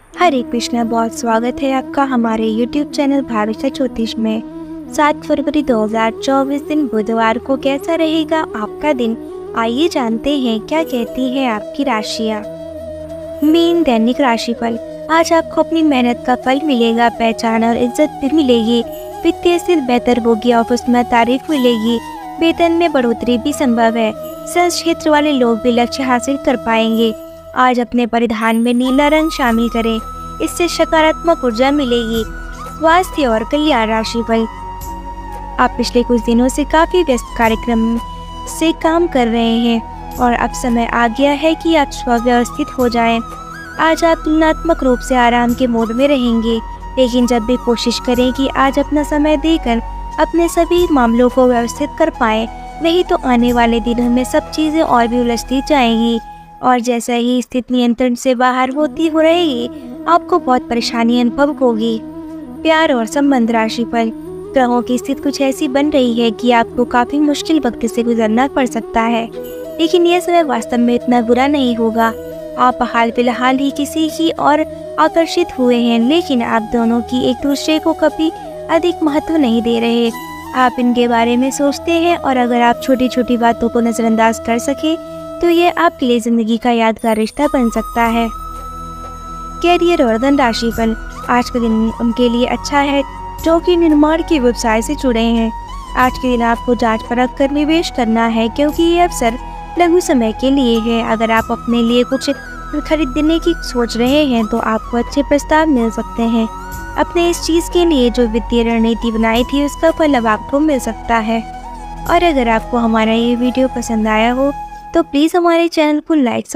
हरे कृष्णा, बहुत स्वागत है आपका हमारे YouTube चैनल भाविका ज्योतिष में। 7 फरवरी 2024 दिन बुधवार को कैसा रहेगा आपका दिन, आइए जानते हैं क्या कहती है आपकी राशियाँ। मीन दैनिक राशिफल। आज आपको अपनी मेहनत का फल मिलेगा, पहचान और इज्जत भी मिलेगी। वित्तीय स्थिति बेहतर होगी, ऑफिस में तारीफ मिलेगी, वेतन में बढ़ोतरी भी संभव है। सेल्स क्षेत्र वाले लोग भी लक्ष्य हासिल कर पाएंगे। आज अपने परिधान में नीला रंग शामिल करें, इससे सकारात्मक ऊर्जा मिलेगी। स्वास्थ्य और कल्याण राशिफल। आप पिछले कुछ दिनों से काफी व्यस्त कार्यक्रम से काम कर रहे हैं और अब समय आ गया है कि आप स्वव्यवस्थित हो जाएं। आज आप तुलनात्मक रूप से आराम के मोड में रहेंगे, लेकिन जब भी कोशिश करें कि आज अपना समय देकर अपने सभी मामलों को व्यवस्थित कर पाएं, नहीं तो आने वाले दिनों में सब चीजें और भी उलझती जाएंगी और जैसा ही स्थिति नियंत्रण से बाहर होती हो रहेगी, आपको बहुत परेशानी अनुभव होगी। प्यार और संबंध राशिफल। ग्रहों की स्थिति कुछ ऐसी बन रही है कि आपको काफी मुश्किल वक्त से गुजरना पड़ सकता है, लेकिन यह समय वास्तव में इतना बुरा नहीं होगा। आप हाल फिलहाल ही किसी की ओर आकर्षित हुए हैं, लेकिन आप दोनों की एक दूसरे को कभी अधिक महत्व नहीं दे रहे। आप इनके बारे में सोचते हैं और अगर आप छोटी छोटी बातों को नजरअंदाज कर सके तो ये आपके लिए जिंदगी का यादगार रिश्ता बन सकता है। कैरियर और धन राशिफल। आज का दिन उनके लिए अच्छा है जो कि निर्माण के व्यवसाय से जुड़े हैं। आज के दिन आपको जांच परख कर निवेश करना है, क्योंकि ये अवसर लघु समय के लिए है। अगर आप अपने लिए कुछ खरीदने की सोच रहे हैं तो आपको अच्छे प्रस्ताव मिल सकते हैं। अपने इस चीज के लिए जो वित्तीय रणनीति बनाई थी उसका फल अब आपको मिल सकता है। और अगर आपको हमारा ये वीडियो पसंद आया हो तो प्लीज़ हमारे चैनल को लाइक